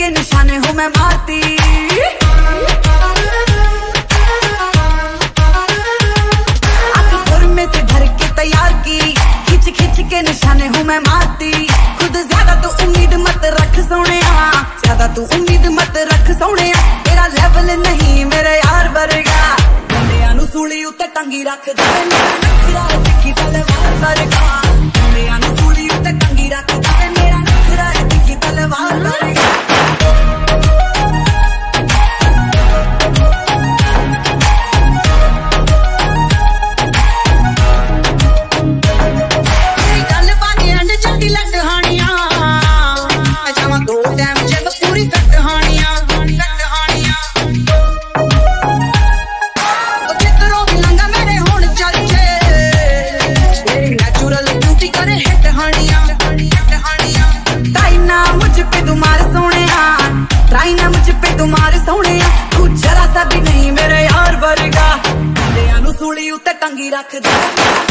के निशाने हूँ मैं मारती। आंख सुर में से भर के तैयार की, खिंच खिंच के निशाने हूँ मैं मारती। खुद ज्यादा तू उम्मीद मत रख सोनिया, ज्यादा तू उम्मीद मत रख सोनिया। तेरा लेवल नहीं मेरे यार वर्गा, मुंडियां नू सूली उत्ते टंगी रख दे। मेरा नखरा दिखी तलवार वर्गा, मुंडियां नू सूली उत्ते टंगी रख दे। मेरा नखरा दिखी तलवार वर्गा। तू जरा सा भी नहीं मेरे यार वर्गा, मुंडियां नू सूली उत्ते टंगी रख दे।